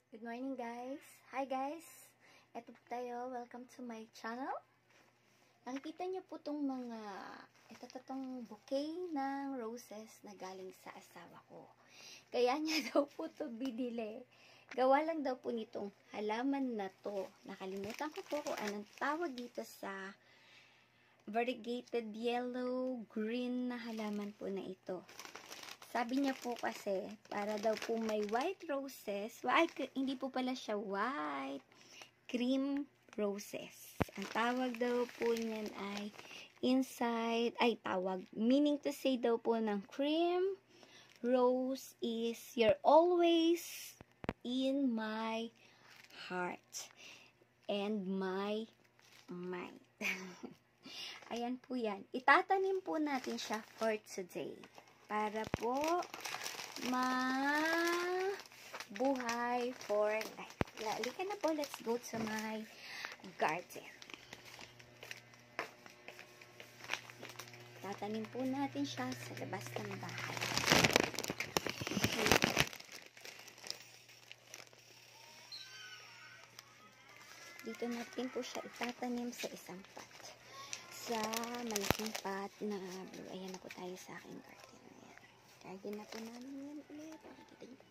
Good morning guys! Hi guys! Eto po tayo. Welcome to my channel. Nakikita niyo po itong mga itong bouquet ng roses na galing sa asawa ko. Kaya niya daw po ito binili. Gawa lang daw po nitong halaman na to. Nakalimutan ko po kung anong tawag dito sa variegated yellow green na halaman po na ito. Sabi niya po kasi, para daw po may white roses, hindi po pala siya white, cream roses. Ang tawag daw po niyan ay meaning to say daw po ng cream rose is you're always in my heart and my mind. Ayan po yan. Itatanim po natin siya for today. Para po mabuhay for life. Halika na po, let's go to my garden. Tatanim po natin siya sa labas ng bahay. Dito natin po siya itatanim sa isang pot. Sa malaking pot na blue. Ayan na po tayo sa aking garden. Garden na po namin yan ulit. Kita niyo po.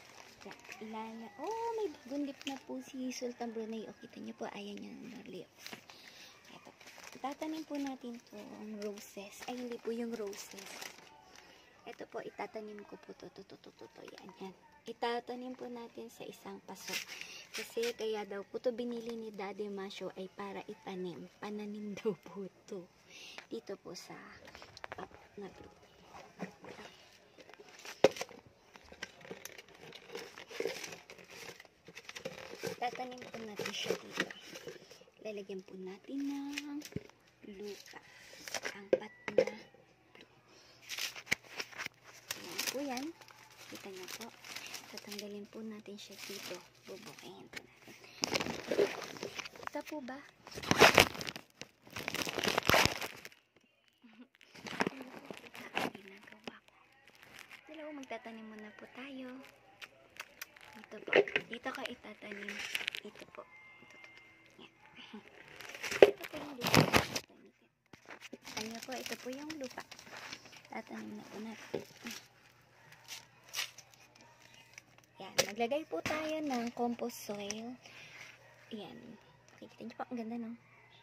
Oh, may bagong leaf na po si Sultan Brunei. O, kita niyo po. Ayan yan na leaf. Ito po. Itatanim po natin itong roses. Ay, hindi po yung roses. Ito po, itatanim ko po to. Yan. Itatanim po natin sa isang paso. Kasi kaya daw po to binili ni Daddy Masyo ay para itanim. Pananim daw po to. Dito po sa pot na blue. Tatanim po natin siya dito. Lalagyan po natin ng lupa. Ang pot na blue. Ayan po yan. Kita niyo po. Tatanggalin po natin siya dito. Bubukayin po natin. Ito po ba? Ginagawa ko. Dalawa, magtatanim muna po tayo. Ito po. Dito ka itatanim. Ito po. Yan. Ito po yung lupa. Kanya po, ito po yung lupa. Tatanim na po natin. Yan. Maglagay po tayo ng compost soil. Yan. Kita niyo po. Ang ganda, no?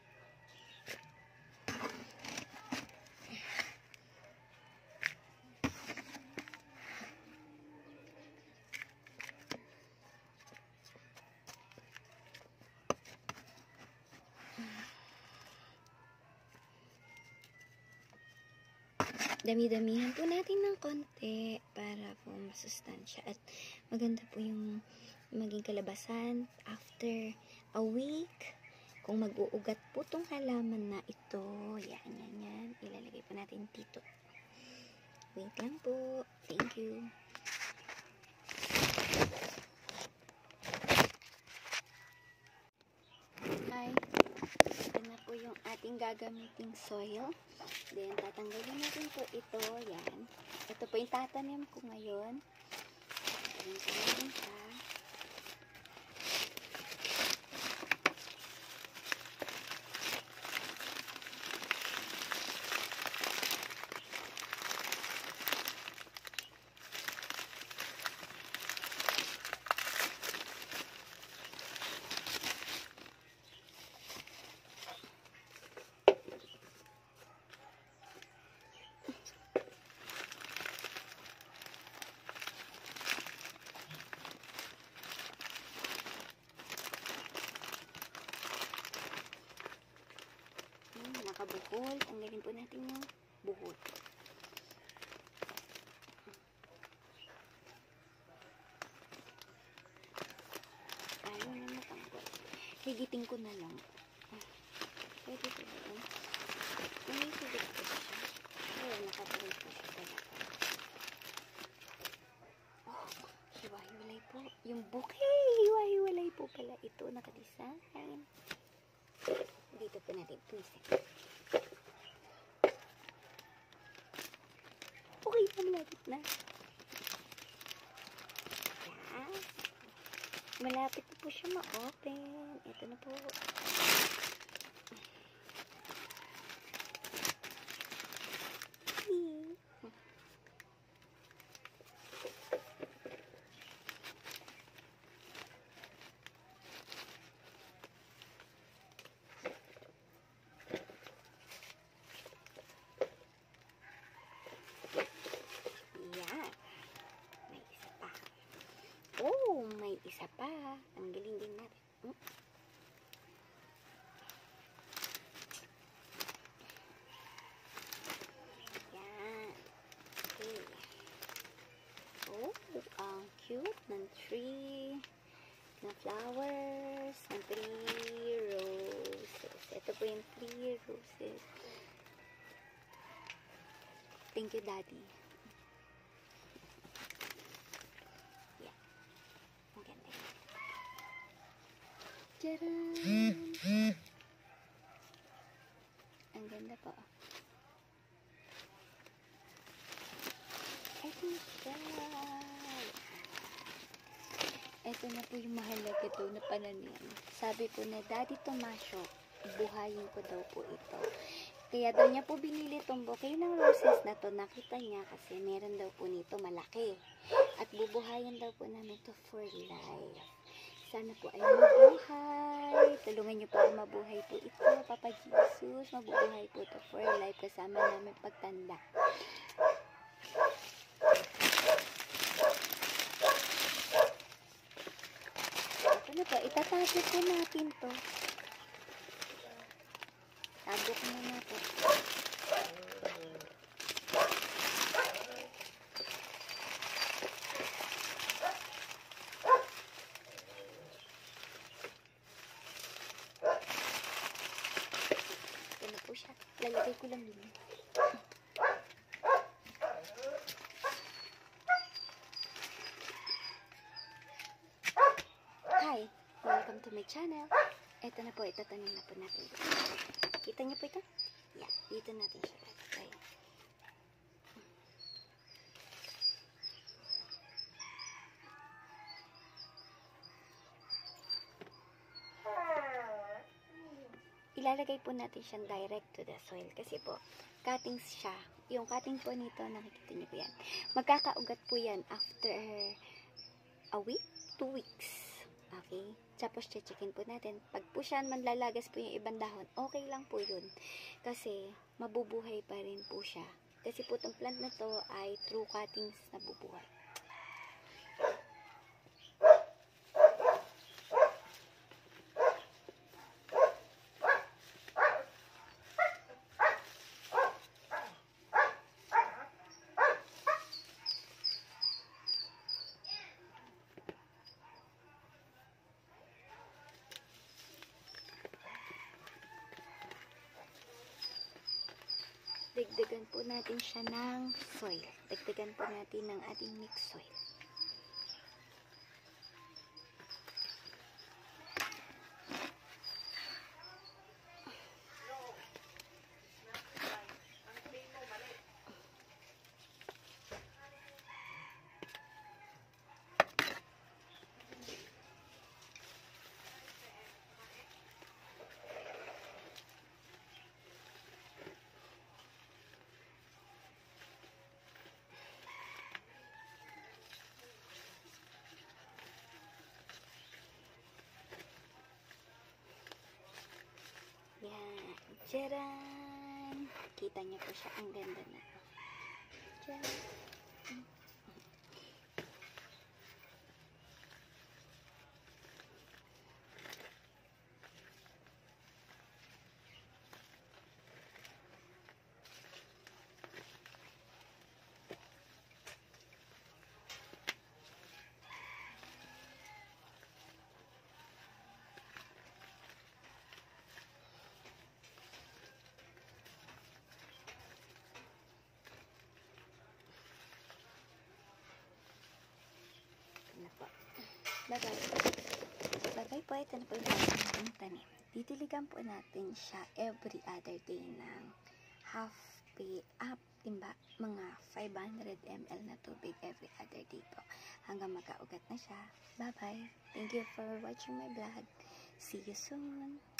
Dami-damihan po natin ng konti para po masustansya at maganda po yung maging kalabasan after a week. Kung mag-uugat po tong halaman na ito, yan. Ilalagay po natin dito. Wait lang po. Thank you. Hi. Ito na po yung ating gagamiting soil. Then, tatanggalin natin po ito. Yan. Ito po yung tatanim ko ngayon. Tatanim ko natin siya. Nakabuhol. Tanggalin po natin yung buhol. Ayaw na natanggal. Higitin ko na lang. Pwede po ba yun? May higit po siya. Ayaw, nakabuhol po siya talaga. Oh, hiwa-hiwalay po. Yung bouquet, hiwa-hiwalay po pala ito. Nakadesign. Dito po natin twistin. Okay, malapit na. Malapit na po siya ma-open. Ito na po. Oh, may isa pa. Ang galing din natin. Yan. Okay. Oh, ang cute ng tree. Ng flowers. Ng 3 roses. Ito po yung 3 roses. Thank you, Daddy. Tcharan! Ang ganda po. Ito siya. Ito na po yung mahalaga daw na pananim. Sabi po na, Daddy Tomasio, buhayin ko daw po ito. Kaya daw niya po binili itong bouquet ng roses na to. Nakita niya kasi meron daw po nito malaki. At bubuhayin daw po namin to for life. Sana po ay mabuhay. Tulungan niyo po ako mabuhay po ito. Papa Jesus, mabubuhay po ito for life kasama namin pagtanda. Ito na po. Itatago po natin to. Tago ko muna po. Lalagay ko lang yun. Hi! Welcome to my channel. Ito na po, itatanim na po natin. Kita niyo po ito? Yeah, dito natin siya lalagay. Ilalagay po natin siyang direct to the soil kasi po, cuttings siya. Yung cutting po nito, nakikita niyo po yan. Magkakaugat po yan after a week, 2 weeks. Okay? Tapos, checkin po natin. Pag po siya manlalagas po yung ibang dahon, okay lang po yun. Kasi, mabubuhay pa rin po siya. Kasi po, itong plant na to ay true cuttings na bubuhay. Dagdagan po natin siya ng soil. Dagdagan po natin ng ating mixed soil. Tcharan! Kita niyo po siya. Ang ganda na. Tcharan! Bye-bye po. Ito na po yung ating tanim. Titiligan po natin siya every other day ng timba, mga 500 ml na tubig every other day po. Hanggang magkaugat na siya. Bye-bye. Thank you for watching my vlog. See you soon.